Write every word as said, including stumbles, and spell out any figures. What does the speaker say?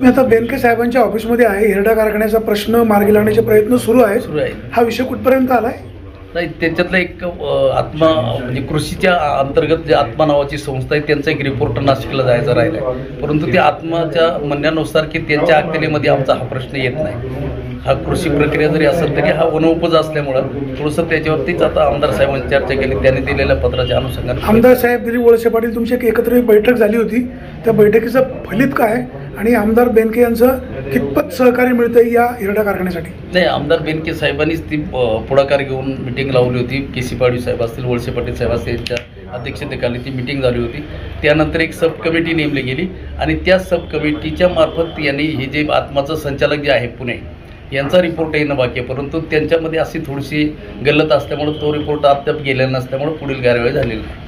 मी आता बेनके साहेबांच्या ऑफिसमध्ये आहे. हिरडा कारखान्याचा प्रश्न मार्गी लावण्याचे प्रयत्न सुरू आहेत. सुरू आहे. हा विषय कुठपर्यंत आलाय? नाही, त्याच्यातलं एक अ, आत्मा म्हणजे कृषीच्या अंतर्गत जे आत्मा नावाची संस्था आहे त्यांचा एक रिपोर्ट नाशिकला जायचा राहिला आहे. परंतु त्या आत्माच्या म्हणण्यानुसार की त्यांच्या अखत्यारीमध्ये आमचा हा प्रश्न येत नाही. हा कृषी प्रक्रिया जरी असेल तरी हा वनोपज असल्यामुळं थोडंसं त्याच्यावरतीच आता आमदार साहेबांनी चर्चा केली. त्यांनी दिलेल्या पत्राच्या अनुषंगाने आमदार साहेब दिलीप वळसे पाटील तुमची एक एकत्रित बैठक झाली होती. त्या बैठकीचं फलित काय आणि आमदार बेनके यांचं कितपत सहकार्य मिळतंय या हिरडा कारखान्यासाठी? नाही, आमदार बेनके साहेबांनीच ती पुढाकार घेऊन मिटिंग लावली होती. के सी पाडवी साहेब असतील, वळसे पाटील साहेब असतील, यांच्या अध्यक्षतेखाली ती मिटिंग झाली होती. त्यानंतर एक सब कमिटी नेमली गेली आणि त्या सब कमिटीच्या मार्फत यांनी हे जे आत्माचं संचालक जे आहे पुणे यांचा रिपोर्ट येणं बाकी आहे. परंतु त्यांच्यामध्ये अशी थोडीशी गल्लत असल्यामुळे तो रिपोर्ट अद्याप गेलेला नसल्यामुळे पुढील कार्यवाही झालेली नाही.